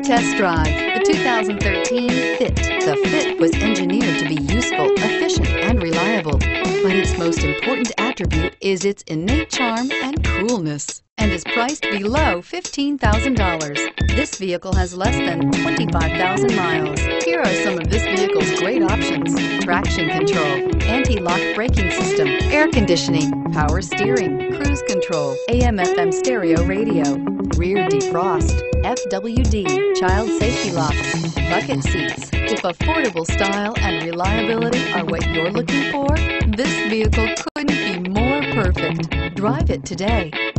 test drive the 2013 Fit. The Fit was engineered to be useful, efficient, and reliable, but its most important attribute is its innate charm and coolness, and is priced below $15,000. This vehicle has less than 25,000 miles. Here are some of this vehicle's great options: traction control, anti-lock braking system, air conditioning, power steering, cruise control, AM/FM stereo radio, rear defrost, FWD, child safety locks, bucket seats. If affordable style and reliability are what you're looking for, this vehicle couldn't be more perfect. Drive it today.